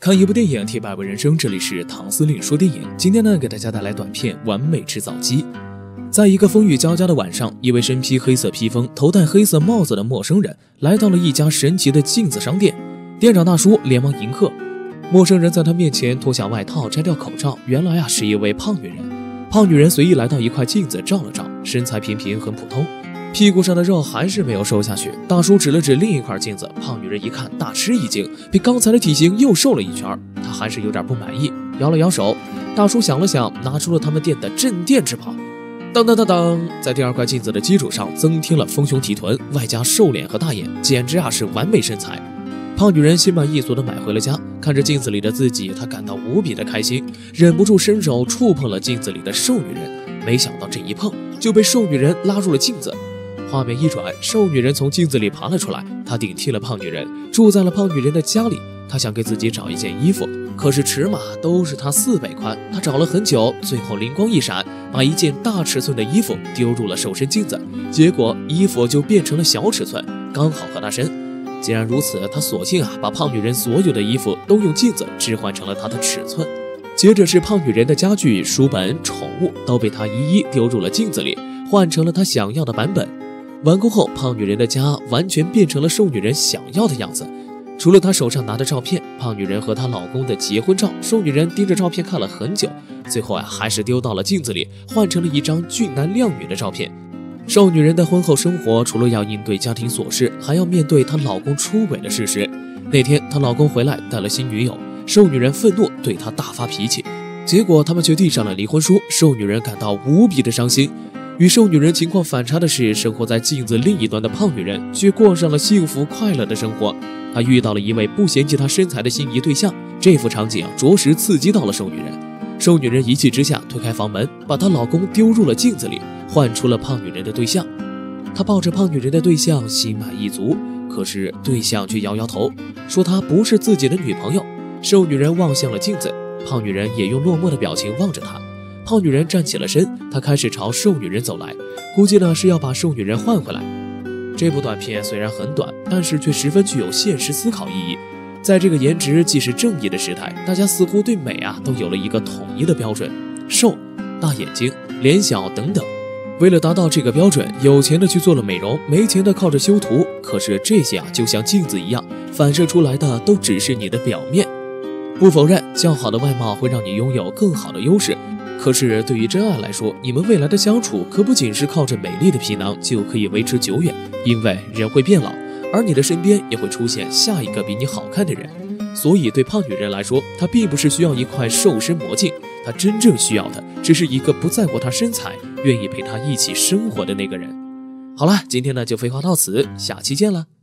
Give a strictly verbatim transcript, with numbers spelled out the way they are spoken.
看一部电影，贴百味人生，这里是唐司令说电影。今天呢，给大家带来短片《完美制造机》。在一个风雨交加的晚上，一位身披黑色披风、头戴黑色帽子的陌生人来到了一家神奇的镜子商店。店长大叔连忙迎客，陌生人在他面前脱下外套，摘掉口罩，原来啊是一位胖女人。胖女人随意来到一块镜子照了照，身材平平，很普通。屁股上的肉还是没有瘦下去，大叔指了指另一块镜子，胖女人一看大吃一惊，比刚才的体型又瘦了一圈，她还是有点不满意，摇了摇手。大叔想了想，拿出了他们店的镇店之宝，当当当当，在第二块镜子的基础上增添了丰胸提臀，外加瘦脸和大眼，简直啊是完美身材。胖女人心满意足地买回了家，看着镜子里的自己，她感到无比的开心，忍不住伸手触碰了镜子里的瘦女人，没想到这一碰就被瘦女人拉入了镜子。画面一转，瘦女人从镜子里爬了出来，她顶替了胖女人，住在了胖女人的家里。她想给自己找一件衣服，可是尺码都是她四倍宽。她找了很久，最后灵光一闪，把一件大尺寸的衣服丢入了瘦身镜子，结果衣服就变成了小尺寸，刚好合她身。既然如此，她索性啊把胖女人所有的衣服都用镜子置换成了她的尺寸。接着是胖女人的家具、书本、宠物都被她一一丢入了镜子里，换成了她想要的版本。完工后，胖女人的家完全变成了瘦女人想要的样子。除了她手上拿的照片，胖女人和她老公的结婚照，瘦女人盯着照片看了很久，最后啊还是丢到了镜子里，换成了一张俊男靓女的照片。瘦女人的婚后生活，除了要应对家庭琐事，还要面对她老公出轨的事实。那天她老公回来带了新女友，瘦女人愤怒对她大发脾气，结果他们却递上了离婚书，瘦女人感到无比的伤心。与瘦女人情况反差的是，生活在镜子另一端的胖女人却过上了幸福快乐的生活。她遇到了一位不嫌弃她身材的心仪对象，这幅场景啊，着实刺激到了瘦女人。瘦女人一气之下推开房门，把她老公丢入了镜子里，换出了胖女人的对象。她抱着胖女人的对象，心满意足，可是对象却摇摇头，说她不是自己的女朋友。瘦女人望向了镜子，胖女人也用落寞的表情望着她。胖女人站起了身，她开始朝瘦女人走来，估计呢是要把瘦女人换回来。这部短片虽然很短，但是却十分具有现实思考意义。在这个颜值既是正义的时代，大家似乎对美啊都有了一个统一的标准，瘦、大眼睛、脸小等等。为了达到这个标准，有钱的去做了美容，没钱的靠着修图。可是这些啊就像镜子一样，反射出来的都只是你的表面。不否认，较好的外貌会让你拥有更好的优势。可是对于真爱来说，你们未来的相处可不仅是靠着美丽的皮囊就可以维持久远，因为人会变老，而你的身边也会出现下一个比你好看的人。所以对胖女人来说，她并不是需要一块瘦身魔镜，她真正需要的只是一个不在乎她身材，愿意陪她一起生活的那个人。好了，今天呢就废话到此，下期见了。